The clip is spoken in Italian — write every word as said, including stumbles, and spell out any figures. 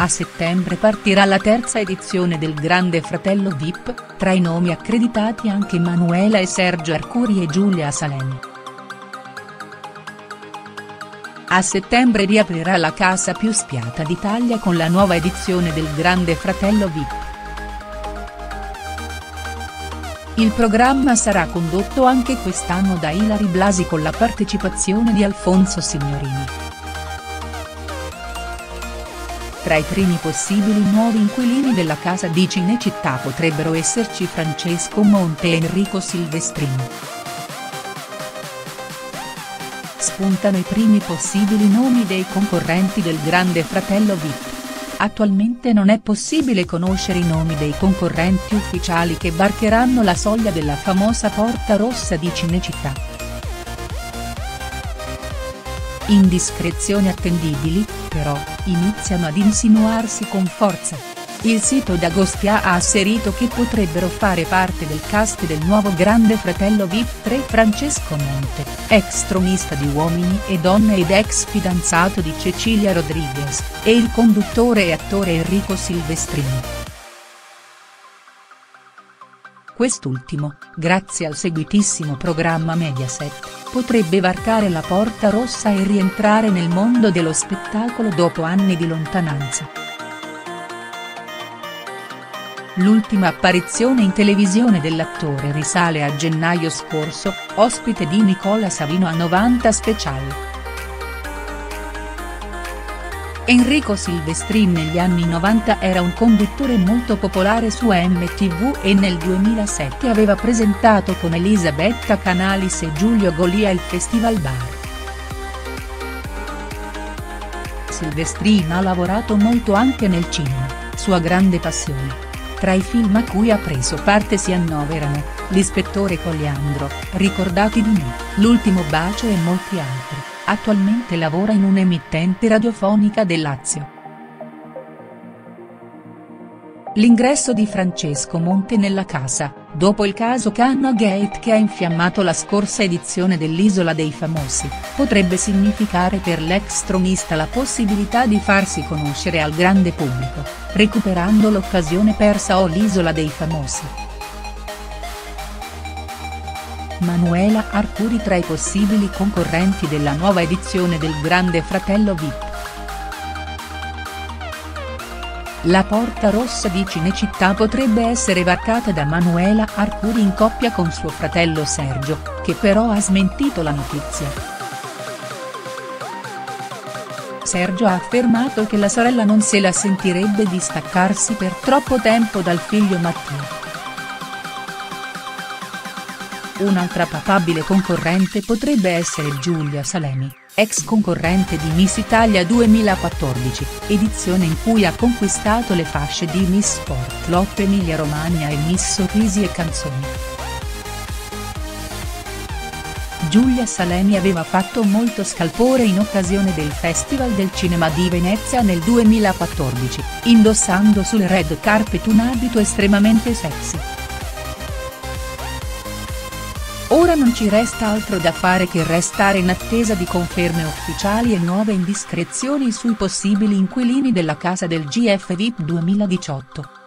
A settembre partirà la terza edizione del Grande Fratello V I P, tra i nomi accreditati anche Manuela e Sergio Arcuri e Giulia Salemi. A settembre riaprirà la casa più spiata d'Italia con la nuova edizione del Grande Fratello V I P. Il programma sarà condotto anche quest'anno da Ilary Blasi con la partecipazione di Alfonso Signorini. Tra i primi possibili nuovi inquilini della casa di Cinecittà potrebbero esserci Francesco Monte e Enrico Silvestrini. Spuntano i primi possibili nomi dei concorrenti del Grande Fratello V I P. Attualmente non è possibile conoscere i nomi dei concorrenti ufficiali che varcheranno la soglia della famosa Porta Rossa di Cinecittà. Indiscrezioni attendibili, però, iniziano ad insinuarsi con forza. Il sito D'Agostia ha asserito che potrebbero fare parte del cast del nuovo Grande Fratello V I P tre Francesco Monte, ex tronista di Uomini e Donne ed ex fidanzato di Cecilia Rodriguez, e il conduttore e attore Enrico Silvestrini. Quest'ultimo, grazie al seguitissimo programma Mediaset, potrebbe varcare la Porta Rossa e rientrare nel mondo dello spettacolo dopo anni di lontananza. L'ultima apparizione in televisione dell'attore risale a gennaio scorso, ospite di Nicola Savino a novanta Special. Enrico Silvestrini negli anni novanta era un conduttore molto popolare su M T V e nel duemilasette aveva presentato con Elisabetta Canalis e Giulio Golia il Festival Bar. Silvestrini ha lavorato molto anche nel cinema, sua grande passione. Tra i film a cui ha preso parte si annoverano L'ispettore Coliandro, Ricordati di me, L'ultimo bacio e molti altri. Attualmente lavora in un'emittente radiofonica del Lazio. L'ingresso di Francesco Monte nella casa, dopo il caso Canna Gate che ha infiammato la scorsa edizione dell'Isola dei Famosi, potrebbe significare per l'ex tronista la possibilità di farsi conoscere al grande pubblico, recuperando l'occasione persa o l'Isola dei Famosi. Manuela Arcuri tra i possibili concorrenti della nuova edizione del Grande Fratello V I P. La Porta Rossa di Cinecittà potrebbe essere varcata da Manuela Arcuri in coppia con suo fratello Sergio, che però ha smentito la notizia. Sergio ha affermato che la sorella non se la sentirebbe di staccarsi per troppo tempo dal figlio Mattia. Un'altra papabile concorrente potrebbe essere Giulia Salemi, ex concorrente di Miss Italia duemilaquattordici, edizione in cui ha conquistato le fasce di Miss Sport Lotto Emilia Romagna e Miss Sorrisi e Canzoni. Giulia Salemi aveva fatto molto scalpore in occasione del Festival del Cinema di Venezia nel duemilaquattordici, indossando sul red carpet un abito estremamente sexy. Ora non ci resta altro da fare che restare in attesa di conferme ufficiali e nuove indiscrezioni sui possibili inquilini della casa del G F V I P duemiladiciotto.